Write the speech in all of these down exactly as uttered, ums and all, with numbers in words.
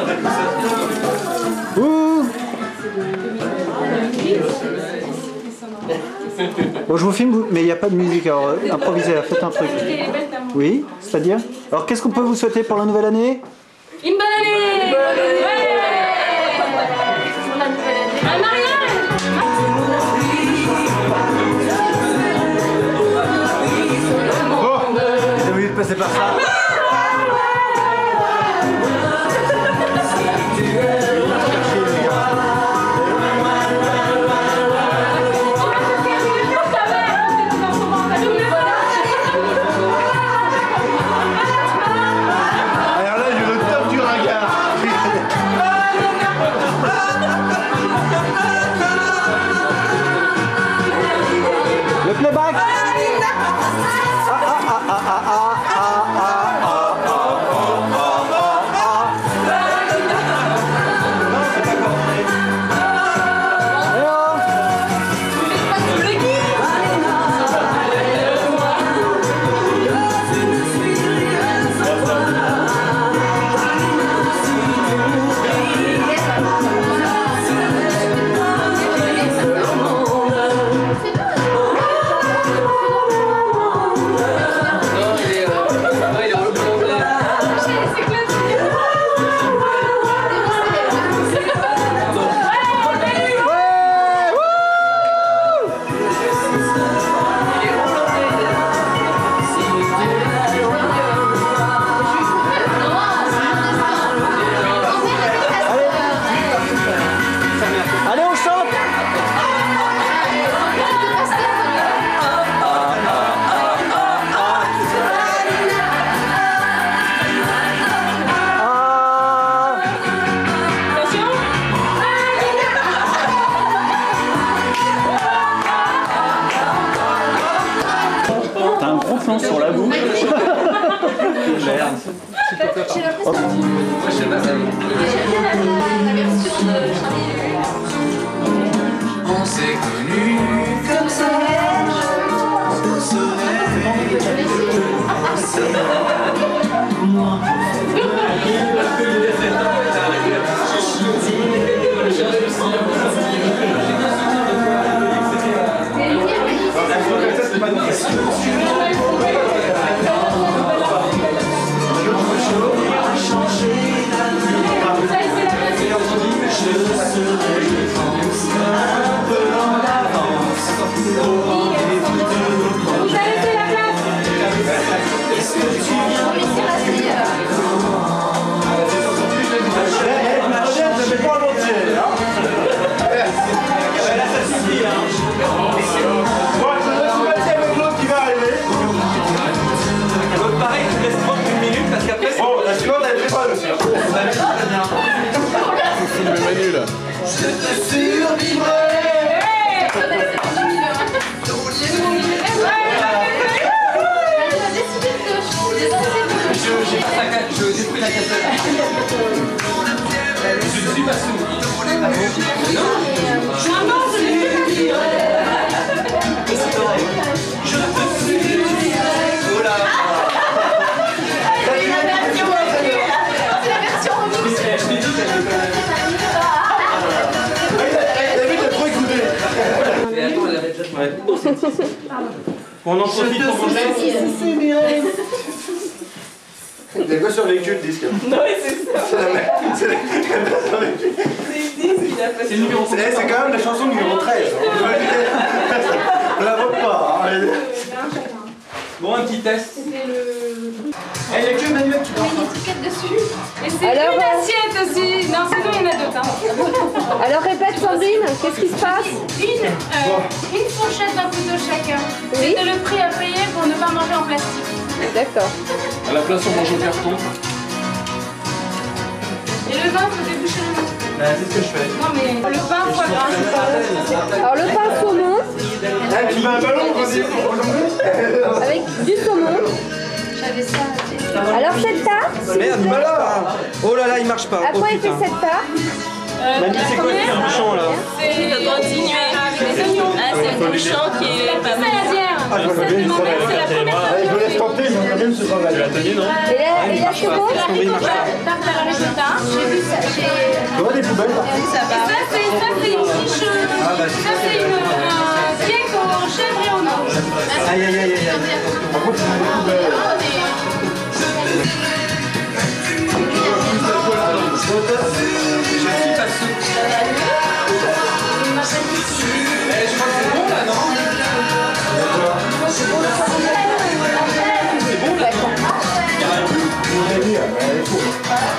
Ouh. Bon, je vous filme, mais il n'y a pas de musique, alors euh, improvisez, faites un truc. Oui, c'est-à-dire? Alors, qu'est-ce qu'on peut vous souhaiter pour la nouvelle année? Une bonne année! Un mariage! Bon, j'ai envie de passer par ça. Le playback. Ah, ah, ah, ah, ah, ah, sur la bouche. Merde. J'ai l'impression que tu... Moi je sais pas ça. La version de Charlie. On s'est connus comme ça. On serait. Moi. Je te survivrai. Je détruis la cassette. Je ne suis pas sourd. Je te survivrai. Je te survivrai. Oh là. C'est la version remix. Je t'ai dit qu'elle était pas. Ouais. On en profite pour manger. Il a quoi survécu le disque? Non, c'est ça. C'est la même. C'est la même survécu. C'est le disque qu'il a passé. C'est le numéro. C'est quand même la chanson numéro treize. On la vote pas. Hein. Bon, un petit test. C'était le... Il n'y a que Manuel qui Il y a une étiquette dessus. Et c'est Alors, une euh, assiette aussi. Non, sinon il y en a d'autres. Hein. Alors répète Sandrine, qu'est-ce qui se passe? Une, euh, une fourchette d'un couteau chacun. Oui. C'était le prix à payer pour ne pas manger en plastique. D'accord. À la place, on mange au carton. Et le vin, faut déboucher le vin. Bah, c'est ce que je fais. Non mais le pain, foie gras. Alors le pain saumon Ah, tu veux un ballon aussi pour jongler? avec du saumon. J'avais ça. Alors cette tarte, Merde, il marche pas. Oh là là, il marche pas. à Oh quoi est fait putain. cette tarte? Euh, Mamie, c'est quoi ce bouchon là? C'est Ça doit continuer. avec des oignons. Ah, c'est le bouchon qui est pas mal. Saladière. Ah, je vois bien une crevasse. Allez, je vous laisse tenter, j'aimerais bien ce crevasse. Tu l'as tenu, non? Et là, et là c'est bon? Tartare à la chota. J'ai vu ça. Tu vois des poubelles là? Et ça, c'est ça, c'est une quiche. Ça, c'est une euh, cake en chèvre et en orge. Aïe, aïe, aïe, aïe. Par contre, c'est des poubelles. Je suis pas sûr. Eh, je crois que c'est bon là, non? C'est bon là? Il y en a plus. On est bien, mais elle est cool.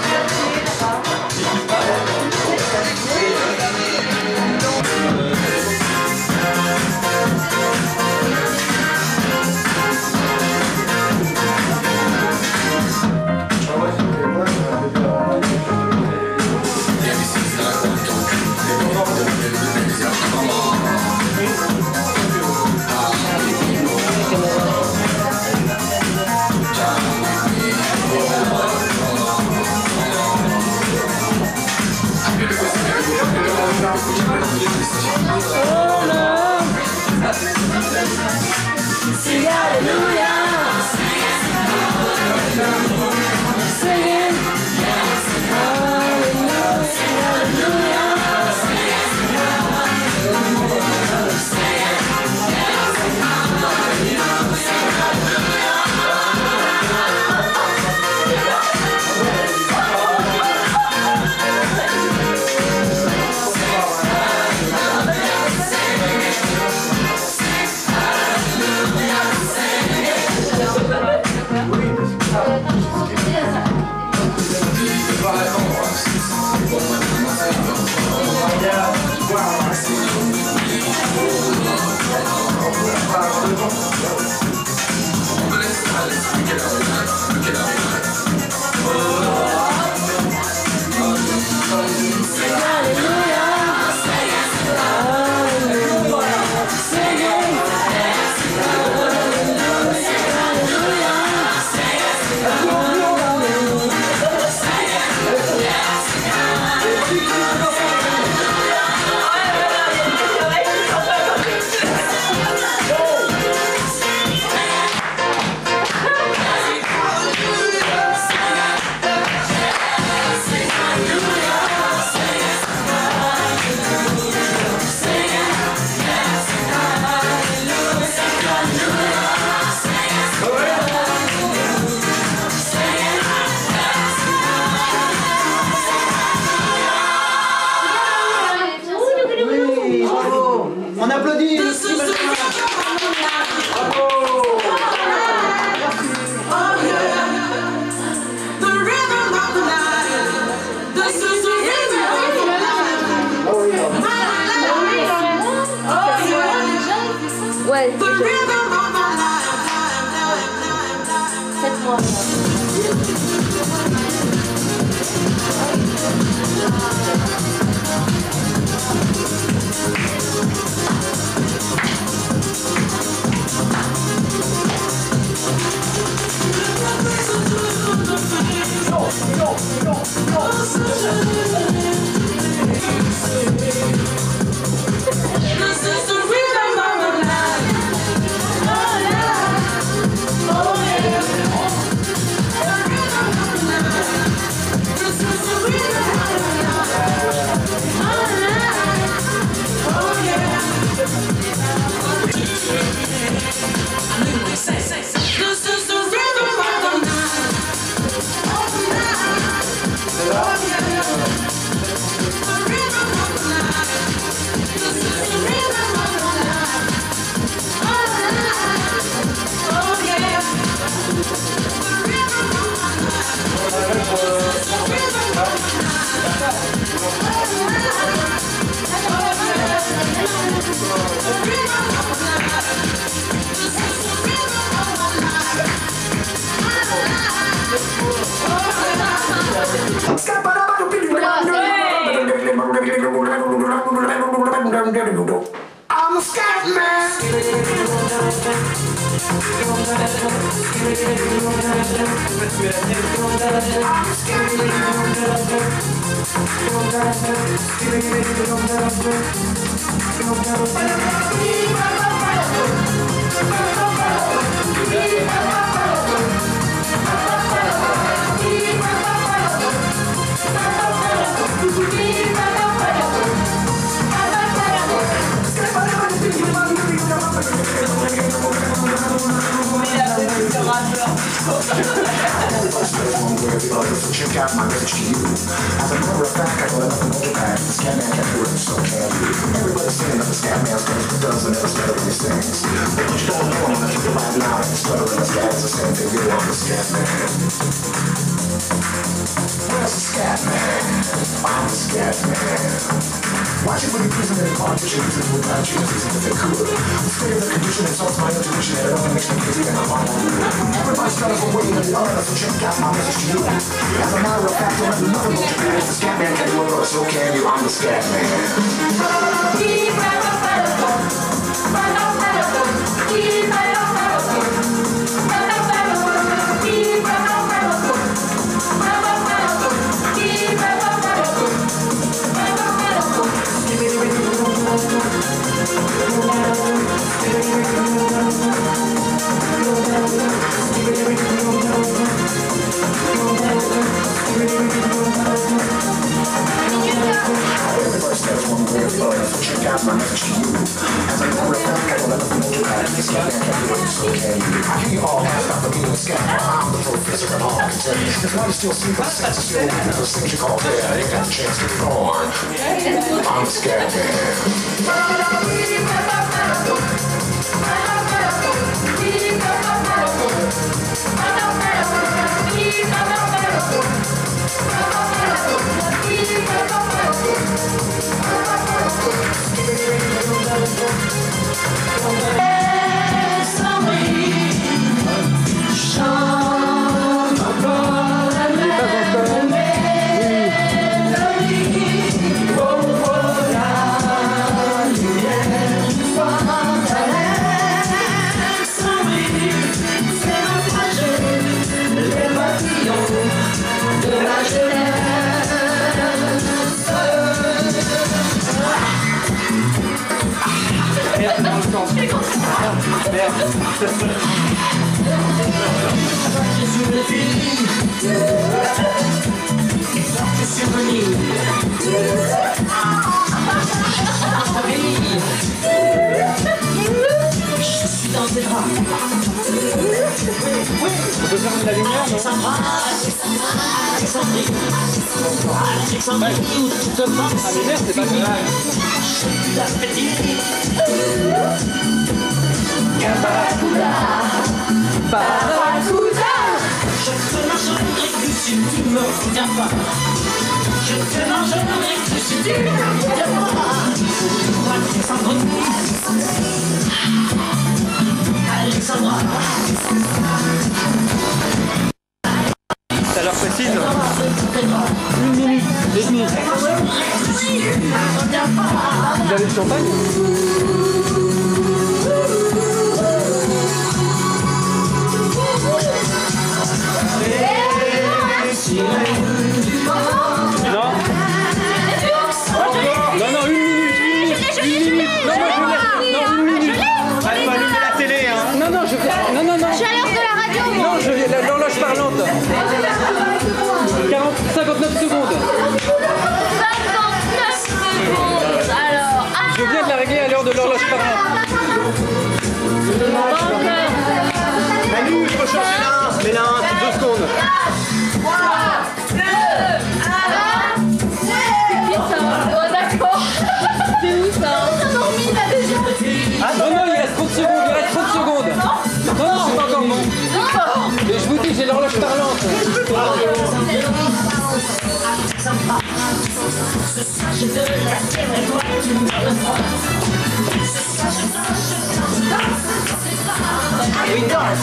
On applaudit. Ouais. sept mois. I'm a scat man. I'm a scat man. Check out my message to you. As a matter of fact, I got nothing on your back. The scat man can't do it, so can you. Everybody's saying that the scat man's things, but doesn't ever stutter when he sings. But you don't know him unless you find out. And stuttering the scat is the same thing. You are the scat man. Where's the scat man? I'm the scat man. Why should we be prison in competition using the without chances if they could? The state of the condition insults my intuition and it only makes me crazy and I'm on the everybody stutters one way or the other, so check out my message to you. As a matter of fact, don't let nothing go to bad. The scat man can do it, so can you. I'm the scat man. Check out my message to you. As a matter of fact, I don't let nothing hold you back. The scat man can do it, so can you. I hear you all ask about being a scat man. I'm the professor and all I can tell you. That's why you still sleep with the sense of still weak. Those things you call dead. I ain't got the chance to be born. I'm the scat man. On peut faire de la lumière, non? Ah mais merde, c'est pas grave. Barracuda. Je te mangerai que si tu me reviens pas. Je te mangerai que si tu me reviens pas. Alexandre, Alexandra. Ça leur précise une minute et demie. Vous avez le champagne? Non. Non, non, une minute, une minute, une minute. Non, moi je laisse. Non, une minute. Elle va allumer la télé, hein. Non, non, je fais. Non, non, non. Je suis à l'heure de la radio. Non, je l'horloge parlante. quarante, cinquante-neuf secondes. cinquante-neuf secondes. Alors, ah, Je viens de la régler à l'heure de l'horloge parlante. Manu, il faut changer là. Mais là, deux secondes. oh, d'accord. C'est où ça? Ah non, non, il reste trente secondes, il reste trente secondes. Non, non, c'est pas encore bon. Mais je vous dis, j'ai l'horloge parlante. Oui,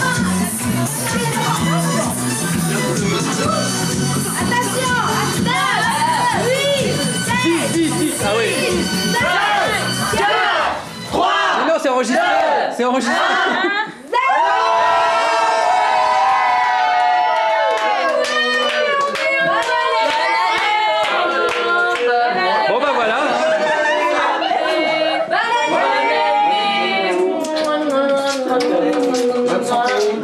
attention, neuf, huit, sept, Si, si, si. Ah oui. six, quatre, trois, Mais non, c'est enregistré. C'est enregistré. Bon bah voilà. Bonne année.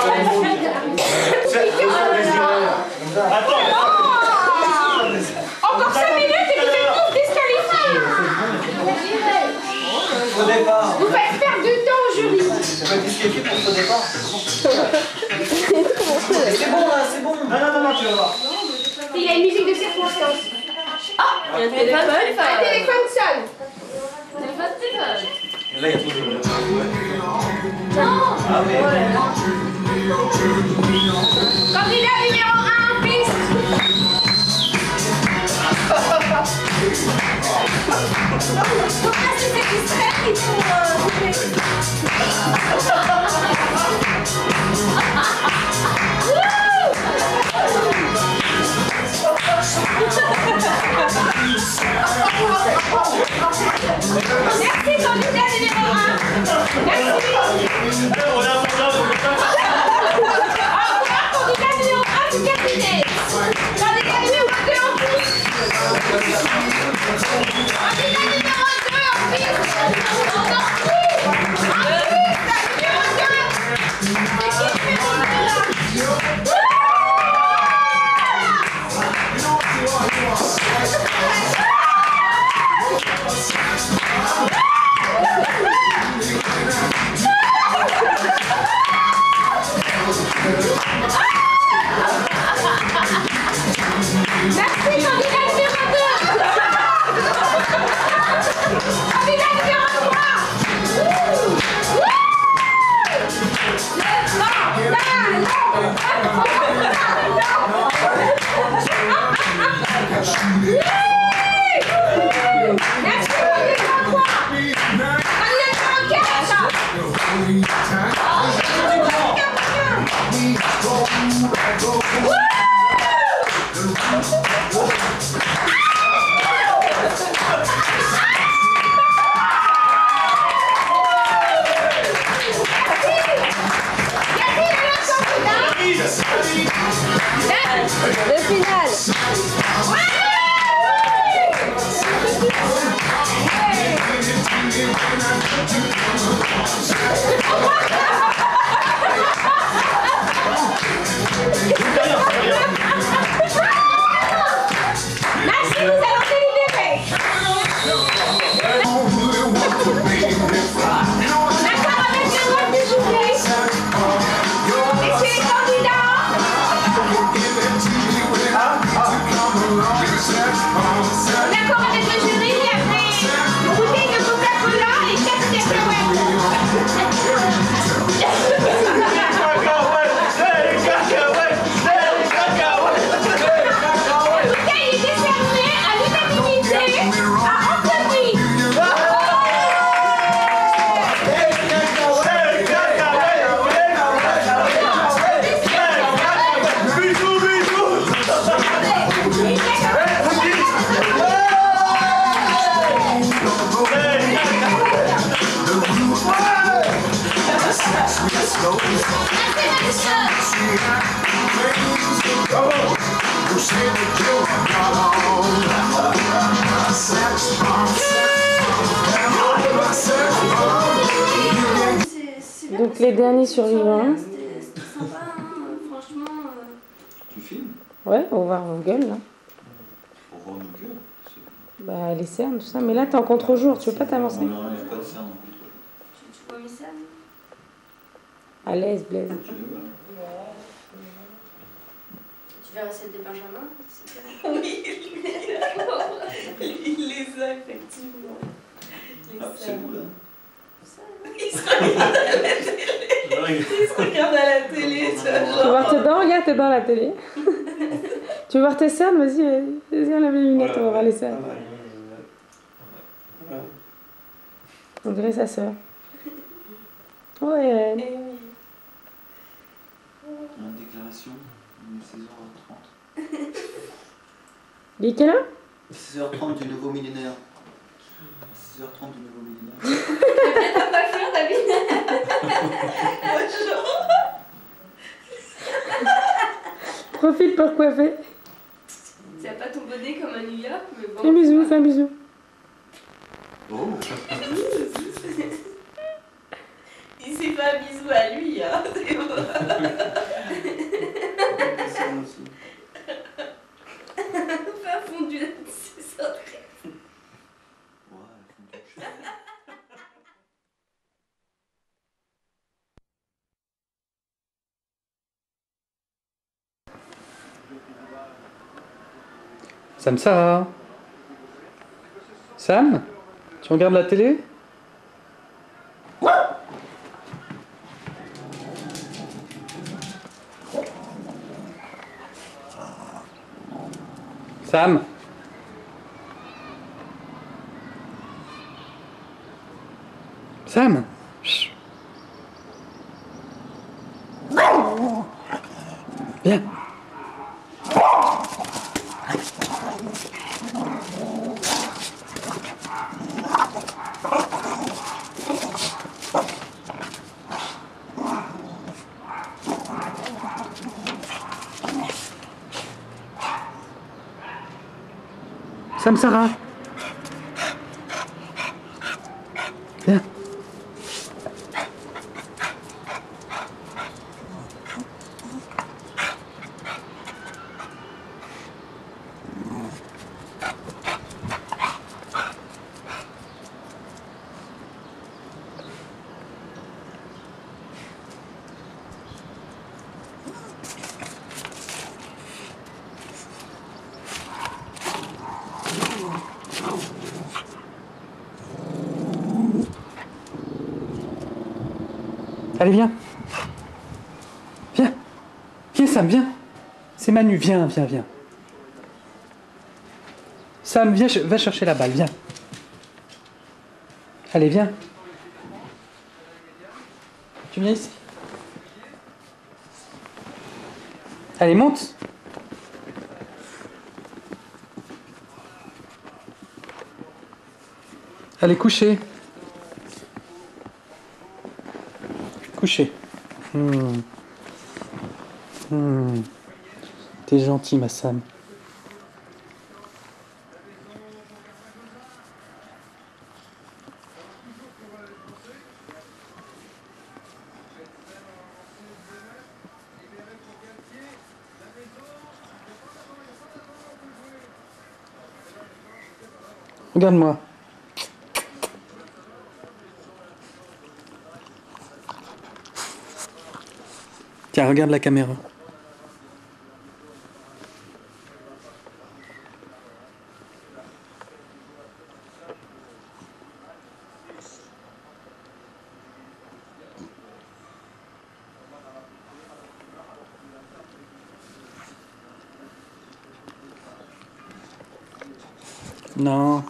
Encore cinq minutes et vous êtes tous disqualifiés. Au départ. Vous faites perdre du temps au jury. C'est pas disqualifié pour ce départ. C'est bon là, c'est bon. Non, non, non, non, tu vas voir. Il a une musique de circonstance. Ah, il y a un téléphone. Un téléphone sonne. Téléphone, téléphone. Là, il y a tout le monde. Non. Ah, mais. Candidat numéro un, piste. Ah, c'est cet extrait qu'il faut euh, couper. Merci, candidat numéro un. Merci. Au revoir, candidat numéro un, c'est terminé. Candidat numéro deux en plus. Candidat numéro deux en plus. Encore plus. En plus, numéro deux. C'est qui numéro deux là? Merci, candidat numéro deux. Candidat numéro trois. Merci, candidat numéro trois. Candidat numéro quatre. Le final. Merci, nous allons délibérer. D'accord avec le vote du jury. Messieurs les candidats. D'accord avec le jury, après une bouteille de Coca-Cola et quatre cacahuètes. La bouteille est décernée à l'unanimité à Anthony. Donc les derniers survivants. C'était sympa, hein, franchement. euh, Tu filmes? Ouais, on va voir vos gueules là. Pour voir nos gueules. Bah les cernes, tout ça. Mais là t'es en contre-jour, tu veux pas t'avancer? Non, il n'y a pas de cernes en contre. Tu, tu vois mes cernes? À l'aise, Blaise. Tu veux, voilà. Tu verras celle de Benjamin, c'est clair. Oui, il les a effectivement. Les Ah, c'est vous là. Il se regarde à la télé. Il se regarde à la télé. Tu vois, Tu veux voir tes dents? Regarde tes dents à la télé. Tu veux voir tes cernes? Vas-y, vas-y, enlève les lunettes, on va voir les cernes. On dirait sa sœur. Ouais, Irène. Eh oui. Une déclaration, il est seize heures trente. Il est quelle heure? seize heures trente du nouveau millénaire. seize heures trente du nouveau millénaire. T'as pas fait, t'as vu? Profite pour coiffer. C'est pas ton bonnet comme à New York, mais bon. Fais un bisou, fais un bisou. Oh. Il s'est pas bisous à lui, hein. C'est bon. Pas fondu là-dessus, ça. Sam Sarah. Sam, tu regardes la télé? Sam. Sam. Chut. Viens. Sam Sarah. Viens. Allez, viens. Viens. Viens, Sam, viens. C'est Manu, viens, viens, viens. Sam, viens, va chercher la balle, viens. Allez, viens. Tu viens ici. Allez, monte. Allez, coucher. Coucher. Hmm. Hmm. T'es gentil, ma Sam. Regarde-moi. Tiens, regarde la caméra. Non.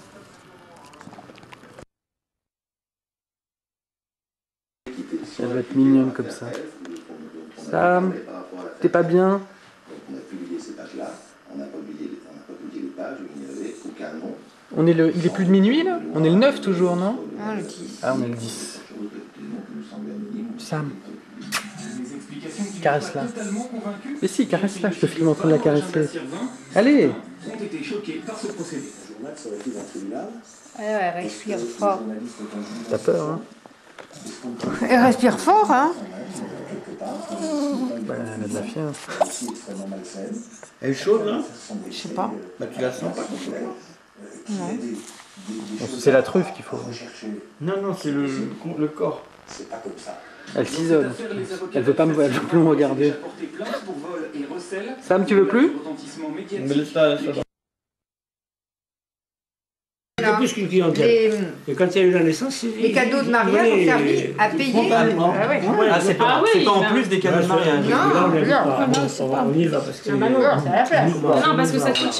Elle va être mignonne comme ça. Sam, t'es pas bien? On a publié ces pages-là, on n'a pas publié les pages où il n'y avait aucun nom. On est le, il est plus de minuit là? On est le neuf toujours, non? Ah, le dix. Ah, on est le dix. Sam, caresse-la. Mais si, caresse-la, je te filme en train de la caresser. Allez! Ont été choqués par ce procédé. Ouais, ouais, respire fort. T'as peur, hein? Elle respire fort, hein? Bah, elle a de la fièvre. Elle est chaude là? Je sais pas. Bah tu la sens pas? Non. C'est la truffe qu'il faut. Non, non, c'est le, le corps. Elle s'isole. Elle veut pas me, elle veut plus me regarder. Sam, tu veux plus? Mais laisse ça, laisse ça. C'est plus qu'une clientèle. Les, Et quand il y a eu la naissance, les cadeaux de mariage ont servi à payer. Ah, ouais. Ah, c'est pas, Ah oui, c'est pas en ben- plus des cadeaux de mariage. Non, Là, on non, est pas- non, on- on va- on y va parce que. Ah bah non, c'est à la place. non, parce que ça coûte